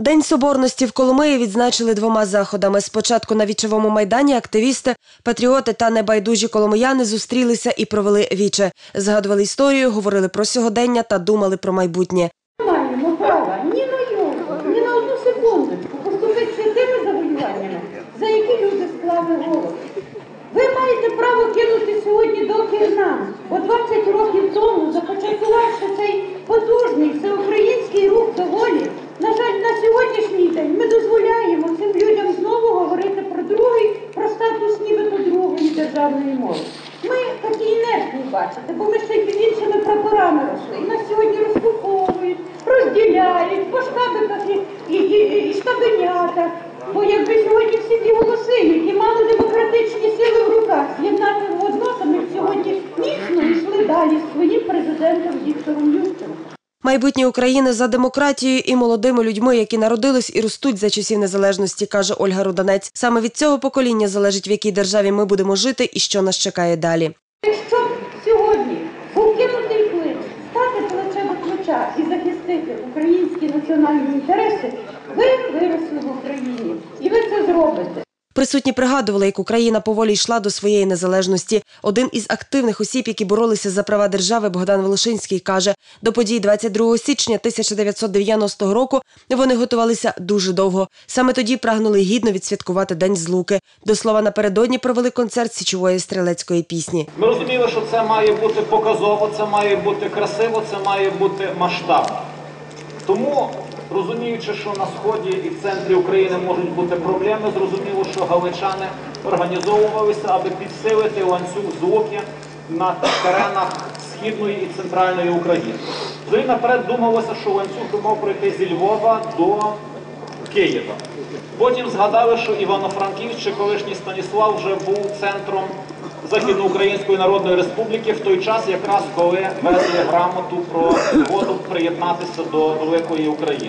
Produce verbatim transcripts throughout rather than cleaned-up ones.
День Соборності в Коломиї відзначили двома заходами. Спочатку на Вічовому майдані активісти, патріоти та небайдужі коломияни зустрілися і провели віче. Згадували історію, говорили про сьогодення та думали про майбутнє. Ми маємо права ні на його, ні на одну секундочку поступитися тими завоюваннями, за які люди склали голову. Ви маєте право кинути сьогодні доки нам, бо двадцять років тому, започаткувавши цей потужний всеукраїнський рух до волі, на жаль, на сьогоднішній день ми дозволяємо цим людям знову говорити про другий, про статус нібито другої державної мови. Ми такі інертні, бачите, бо ми ще й під іншими прапорами росли. І нас сьогодні розкуповують, розділяють по штабиках і, і, і, і штабенятах. Бо якби сьогодні всі ті голоси, які мали демократичні сили в руках, з'єднати в одно, то ми б сьогодні міцно йшли далі з своїм президентом Віктором Ющенком. Майбутнє України за демократією і молодими людьми, які народились і ростуть за часів незалежності, каже Ольга Руданець. Саме від цього покоління залежить, в якій державі ми будемо жити і що нас чекає далі. Якщо сьогодні був кинутий клич, стати плече до плеча і захистити українські національні інтереси, ви виросли в Україні і ви це зробите. Присутні пригадували, як Україна поволі йшла до своєї незалежності. Один із активних осіб, які боролися за права держави, Богдан Волошинський, каже, до подій двадцять другого січня тисяча дев'ятсот дев'яностого року вони готувалися дуже довго. Саме тоді прагнули гідно відсвяткувати День Злуки. До слова, напередодні провели концерт січової стрілецької пісні. Ми розуміли, що це має бути показово, це має бути красиво, це має бути масштабно. Тому, розуміючи, що на Сході і в центрі України можуть бути проблеми, зрозуміло, що галичани організовувалися, аби підсилити ланцюг Злуки на теренах Східної і Центральної України. Взагалі наперед думалося, що ланцюг мав пройти зі Львова до Києва. Потім згадали, що Івано-Франківськ чи колишній Станіслав вже був центром Західноукраїнської Народної Республіки в той час, якраз коли везли грамоту про згоду приєднатися до великої України.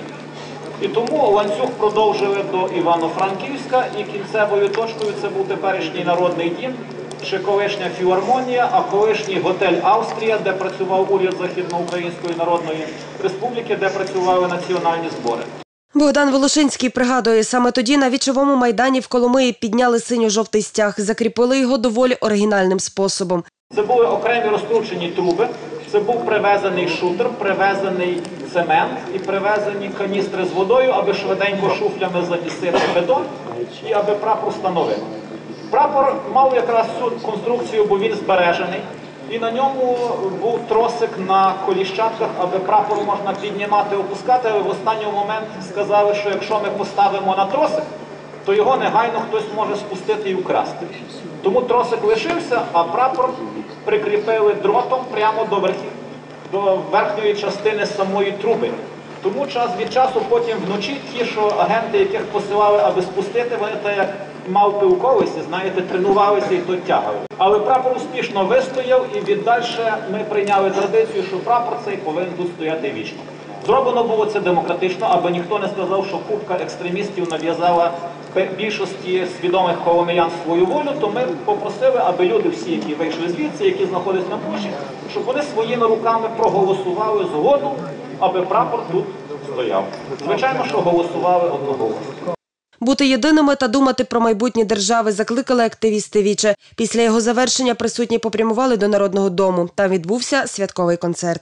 І тому ланцюг продовжили до Івано-Франківська, і кінцевою точкою це був теперішній Народний дім, чи колишня філармонія, а колишній готель Австрія, де працював уряд Західноукраїнської Народної Республіки, де працювали національні збори. Богдан Волошинський пригадує, саме тоді на Вічовому майдані в Коломиї підняли синьо-жовтий стяг, закріпили його доволі оригінальним способом. Це були окремі розкручені труби, це був привезений шутер, привезений цемент і привезені каністри з водою, аби швиденько шуфлями замісити бетон і аби прапор встановили. Прапор мав якраз цю конструкцію, бо він збережений. І на ньому був тросик на коліщатках, аби прапор можна піднімати, опускати. Але в останній момент сказали, що якщо ми поставимо на тросик, то його негайно хтось може спустити і вкрасти. Тому тросик лишився, а прапор прикріпили дротом прямо до, верхів, до верхньої частини самої труби. Тому час від часу потім вночі ті, що агенти, яких посилали, аби спустити, вони так як мавпи у колесі, знаєте, тренувалися і то тягали. Але прапор успішно вистояв, і віддальше ми прийняли традицію, що прапор цей повинен тут стояти вічно. Зроблено було це демократично, аби ніхто не сказав, що купка екстремістів нав'язала більшості свідомих коломиян свою волю, то ми попросили, аби люди всі, які вийшли звідси, які знаходяться на площі, щоб вони своїми руками проголосували згоду, аби прапор тут стояв. Звичайно, що голосували одноголосно. Бути єдиними та думати про майбутнє держави закликали активісти Віче. Після його завершення присутні попрямували до Народного дому. Там відбувся святковий концерт.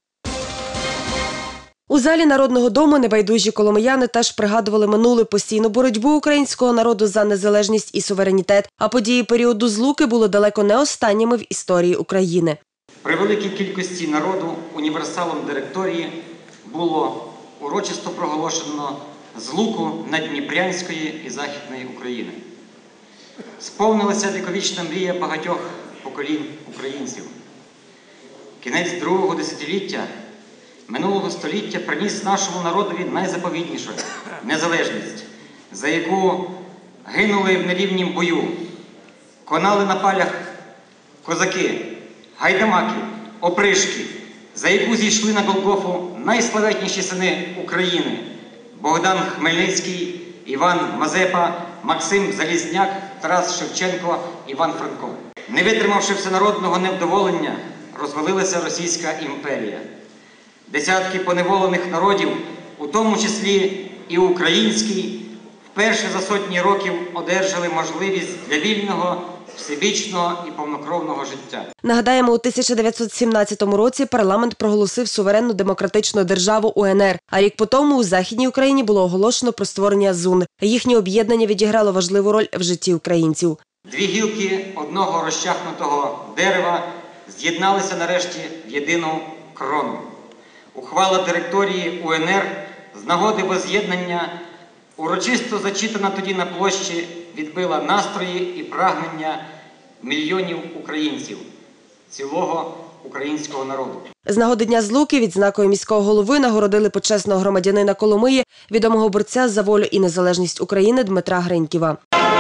У залі Народного дому небайдужі коломияни теж пригадували минулу постійну боротьбу українського народу за незалежність і суверенітет, а події періоду Злуки були далеко не останніми в історії України. При великій кількості народу універсалом директорії було урочисто проголошено Злуку Наддніпрянської і Західної України. Сповнилася віковічна мрія багатьох поколінь українців. Кінець другого десятиліття минулого століття приніс нашому народові найзаповітнішу незалежність, за яку гинули в нерівнім бою, конали на палях козаки, гайдамаки, опришки, за яку зійшли на Голгофу найславетніші сини України – Богдан Хмельницький, Іван Мазепа, Максим Залізняк, Тарас Шевченко, Іван Франко. Не витримавши всенародного невдоволення, розвалилася Російська імперія. Десятки поневолених народів, у тому числі і український вперше за сотні років одержали можливість для вільного, всебічного і повнокровного життя. Нагадаємо, у тисяча дев'ятсот сімнадцятому році парламент проголосив суверенну демократичну державу УНР, а рік по тому у Західній Україні було оголошено про створення ЗУН. Їхнє об'єднання відіграло важливу роль в житті українців. Дві гілки одного розчахнутого дерева з'єдналися нарешті в єдину крону. Ухвала директорії УНР з нагоди воз'єднання, урочисто зачитана тоді на площі, відбила настрої і прагнення мільйонів українців, цілого українського народу. З нагоди Дня Злуки відзнакою міського голови нагородили почесного громадянина Коломиї, відомого борця за волю і незалежність України Дмитра Гриньківа.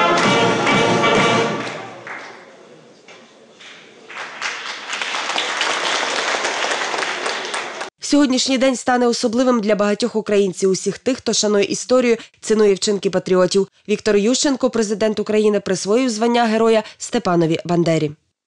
Сьогоднішній день стане особливим для багатьох українців, усіх тих, хто шанує історію, цінує вчинки патріотів. Віктор Ющенко, президент України, присвоїв звання Героя Степанові Бандері.